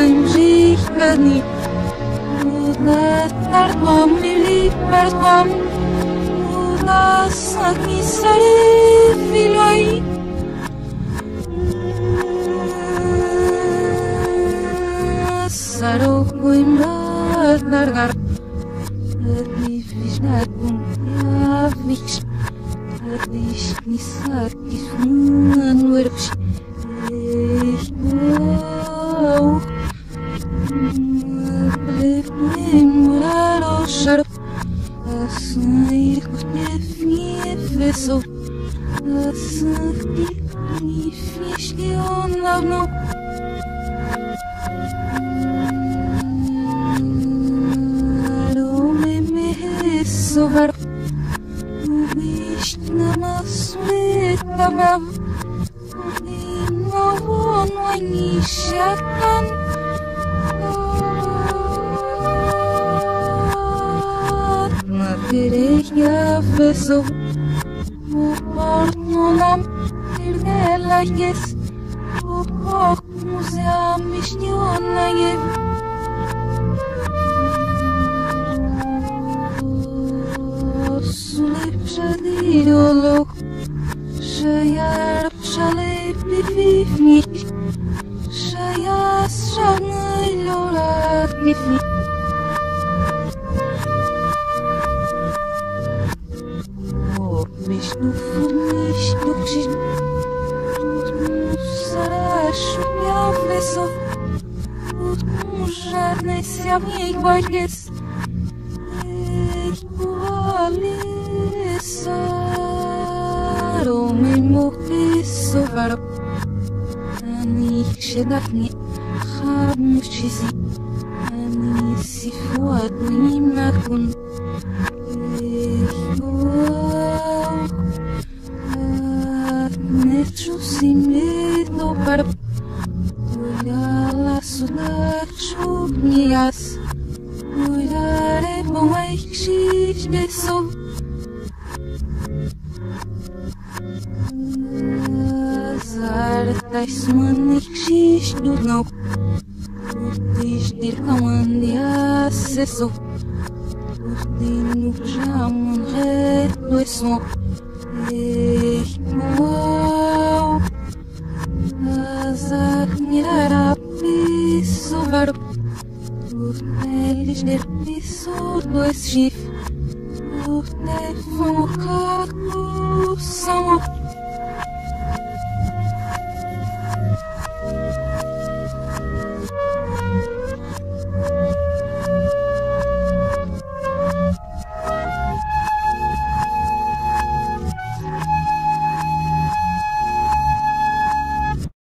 Anjikani Tartom Libertom Saki Sari Filoi Saro Guimrat Nargar Vishnagum Yavish Nisar Kisman Werpsh Muraro Sharp Asir Vessel Asir Fish on no Sovar Namaswetavam Inawon Wanishakan Natereya Vessel Uportnonam Tirnelayes Upok Museum Mishnyonayev Dialog Shayar Shalep Vivni Shayas Shanai Lorat Vivni Oh, Vishnu Furnish Dukshin Sarashu Yavleso Žádnej sjavnějch vajdės Rome moke sovar Ani shedafni Khamushisi Ani sifuat Nimakun Netrusimet no par Uyala sudak Shubnias Uyare Bomaikshich Desov Taismanik shish dudno Urtish dirkaman diaseso Urtinu jamun ret doeso Wow Azak mirara piso varp Urtelish der piso does shif Urte fomokaku samo